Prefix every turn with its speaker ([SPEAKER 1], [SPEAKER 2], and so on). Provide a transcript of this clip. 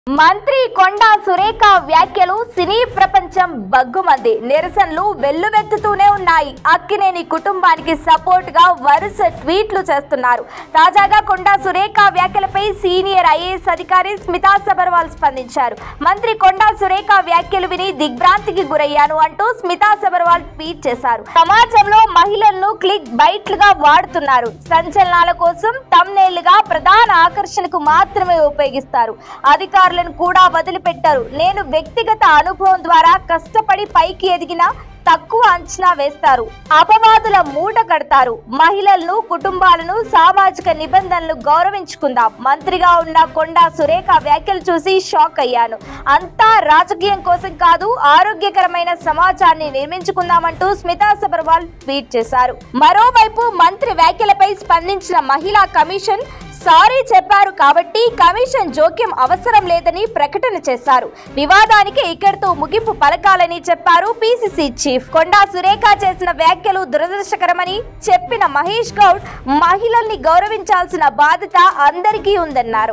[SPEAKER 1] మంత్రి కొండా సురేఖ వ్యాఖ్యలు సినీ ప్రపంచం బగ్గుమంది. నిరసనలు వెల్లువెత్తుతూనే ఉన్నాయి. అక్కినేని కుటుంబానికి సపోర్ట్ గా వరుస ట్వీట్లు చేస్తున్నారు. తాజాగా కొండా సురేఖ వ్యాఖ్యలపై సీనియర్ ఐఏఎస్ అధికారి స్మితా సబర్వాల్ స్పందించారు. మంత్రి కొండా సురేఖ వ్యాఖ్యలు విని దిగ్భ్రాంతికి గురయ్యాను అంటూ స్మితా సబర్వాల్ ట్వీట్ చేశారు. సమాజంలో మహిళలను క్లిక్ బైట్లుగా వాడుతున్నారు. సంచలనాల కోసం థంబ్నెయిల్గా ప్రధాన ఆకర్షణకు మాత్రమే ఉపయోగిస్తారు. అధికారులను కూడా వదిలిపెట్టారు. నేను వ్యక్తిగత అనుభవం ద్వారా కష్టపడి పైకి ఎదిగిన తక్కువ అంచనా వేస్తారు. అపవాదుల మూట కడతారు. మహిళలను, కుటుంబాలను, సామాజిక నిబంధనలు గౌరవించుకుందాం. మంత్రిగా ఉన్న కొండా సురేఖ వ్యాఖ్యలు చూసి షాక్ అయ్యాను. అంతా రాజకీయం కోసం కాదు, ఆరోగ్యకరమైన సమాజాన్ని నిర్మించుకుందామంటూ స్మితా సబర్వాల్ ట్వీట్ చేశారు. మరోవైపు మంత్రి వ్యాఖ్యలపై స్పందించిన మహిళా కమిషన్ సారీ చెప్పారు కాబట్టి కమిషన్ జోక్యం అవసరం లేదని ప్రకటన చేశారు. వివాదానికి ఇక్కడితో ముగింపు పలకాలని చెప్పారు పిసిసి చీఫ్. కొండా సురేఖ చేసిన వ్యాఖ్యలు దురదృష్టకరమని చెప్పిన మహేష్ గౌడ్, మహిళల్ని గౌరవించాల్సిన బాధ్యత అందరికీ ఉందన్నారు.